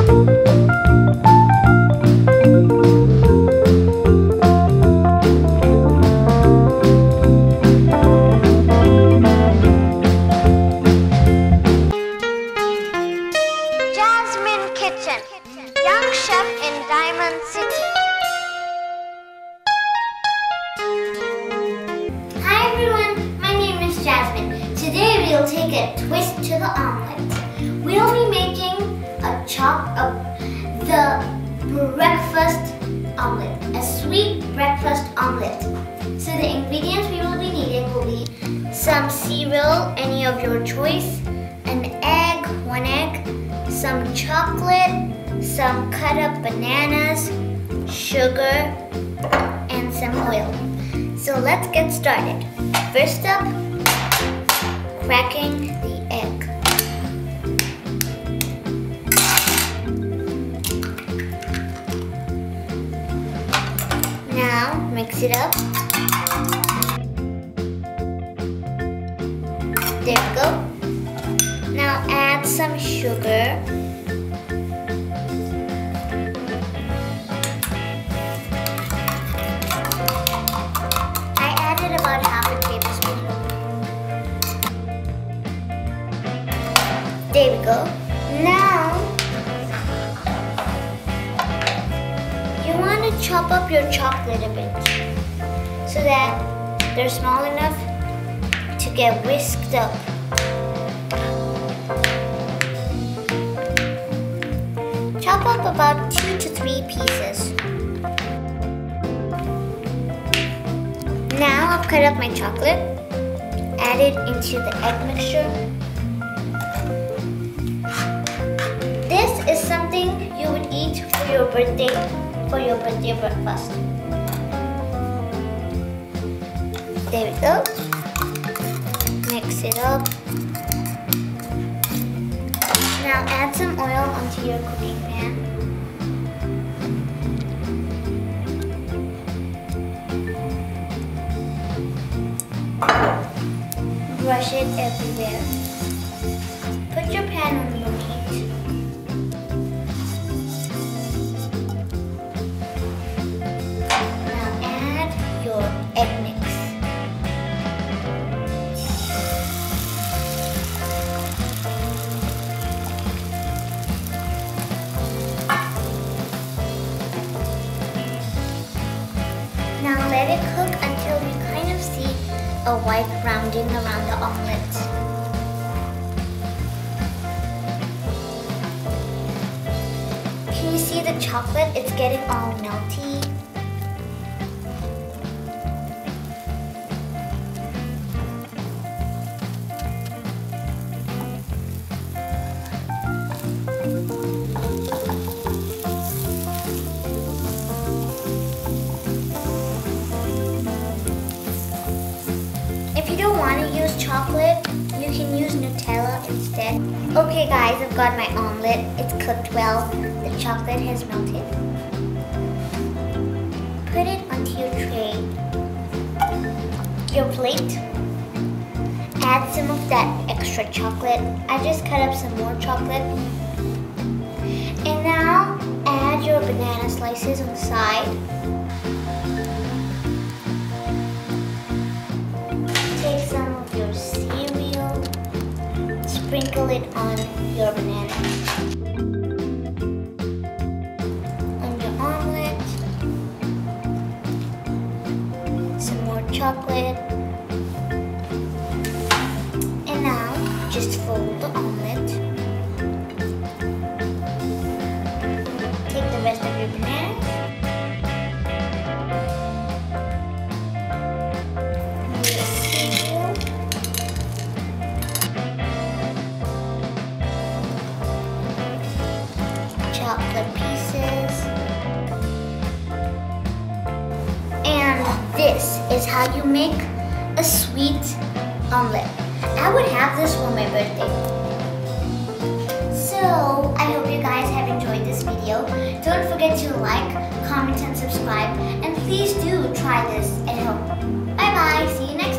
Kitchen, young chef in Diamond City. Hi everyone, my name is Jasmine. Today we'll take a twist to the omelet. We'll be making the breakfast omelet, a sweet breakfast omelet. So the ingredients we will be needing will be some cereal, any of your choice, an egg, 1 egg, some chocolate, some cut up bananas, sugar, and some oil. So let's get started. First up, cracking the egg. Now mix it up. There we go. Now add some sugar. I added about half a tablespoon. There we go. Now you want to chop up your chocolate a bit so that they're small enough to get whisked up. Chop up about 2 to 3 pieces. Now I've cut up my chocolate, add it into the egg mixture. This is something you would eat for your birthday breakfast. There we go. Mix it up. Now add some oil onto your cooking pan. Brush it everywhere. Put your pan on low heat. Now add your egg mix. Now let it cook until you kind of see a white rounding around the omelet. Can you see the chocolate? It's getting all melty. If you don't want to use chocolate, you can use Nutella instead. Okay guys, I've got my omelet. It's cooked well. The chocolate has melted. Put it onto your tray. Your plate. Add some of that extra chocolate. I just cut up some more chocolate. And now add your banana slices on the side. Sprinkle it on your banana. On your omelet. Some more chocolate. And now just fold the omelet. Take the rest of your bananas. Chocolate pieces. And this is how you make a sweet omelet. I would have this for my birthday. So I hope you guys have enjoyed this video. Don't forget to like, comment, and subscribe. And please do try this at home. Bye bye. See you next time.